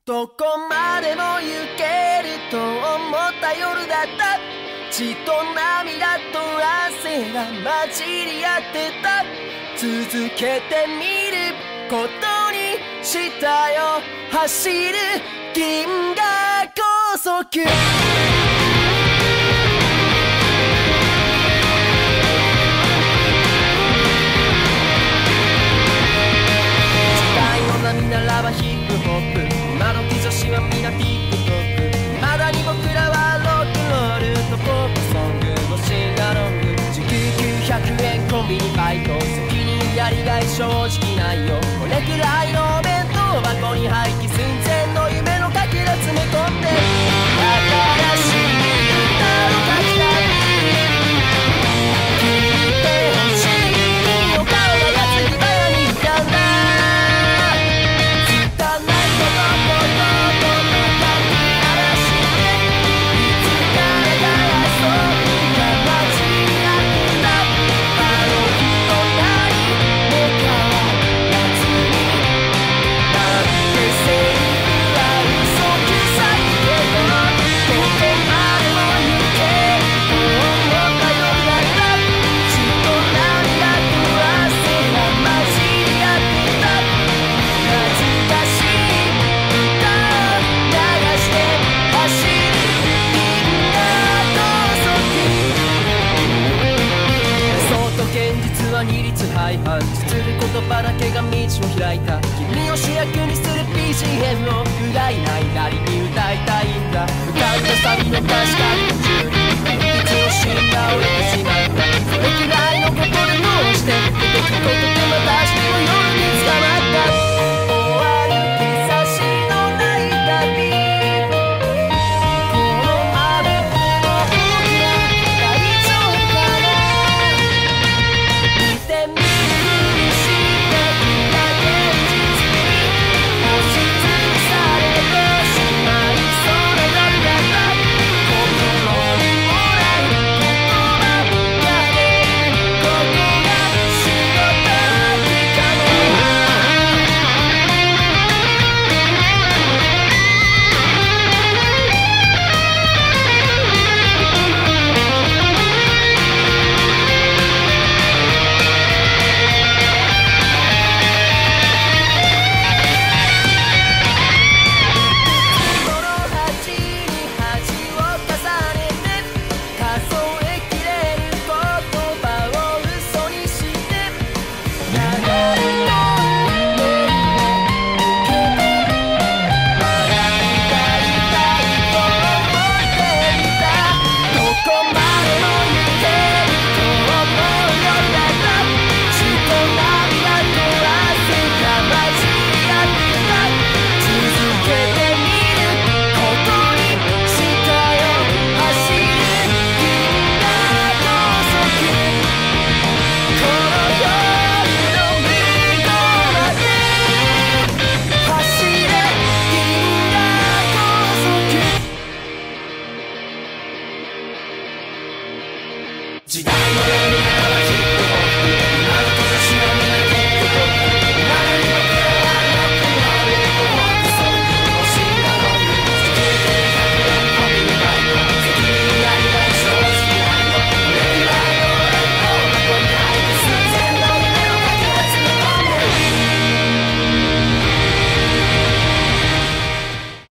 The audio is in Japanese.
どこまでも行けると思った夜だった。血と涙と汗が混じり合ってた。続けてみることにしたよ。走る銀河高速。波ならばヒップホップ、今時女子は皆 TikTok。 まだに僕らはロックンロールとポップソングのシンガロング。時給900円コンビニバイト、責任やりがい正直ないよ。これくらいのお弁当箱に廃棄寸前の夢のかけら詰め込んで、新しい歌を書きたい。聞いてほしい君の顔がやつぎ早に浮かんだ。二律背反、実る言葉だけが道を開いた。君を主役にする BGM を不甲斐ないなりに歌いたいんだ。浮かんだサビの歌詞が途中にいつのシーンが折れてしまった。それくらいのことでどうして出てくことでまたしても夜に捕まった。